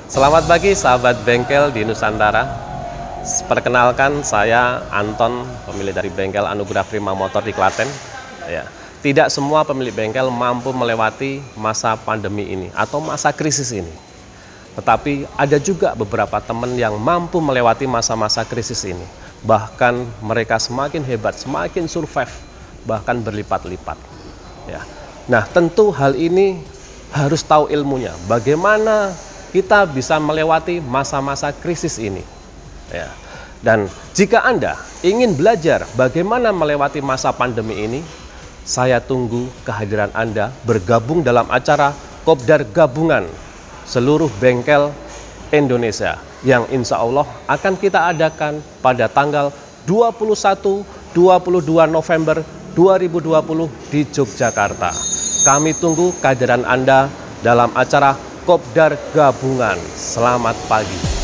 Selamat pagi sahabat bengkel di Nusantara. Perkenalkan saya Anton, pemilik dari bengkel Anugerah Prima Motor di Klaten. Ya, tidak semua pemilik bengkel mampu melewati masa pandemi ini atau masa krisis ini. Tetapi ada juga beberapa teman yang mampu melewati masa-masa krisis ini. Bahkan mereka semakin hebat, semakin survive, bahkan berlipat-lipat. Ya. Nah, tentu hal ini harus tahu ilmunya. Bagaimana kita bisa melewati masa-masa krisis ini. Ya. Dan jika Anda ingin belajar bagaimana melewati masa pandemi ini, saya tunggu kehadiran Anda bergabung dalam acara Kopdar Gabungan seluruh bengkel Indonesia yang insya Allah akan kita adakan pada tanggal 21-22 November 2020 di Yogyakarta. Kami tunggu kehadiran Anda dalam acara Kopdar Gabungan. Selamat pagi.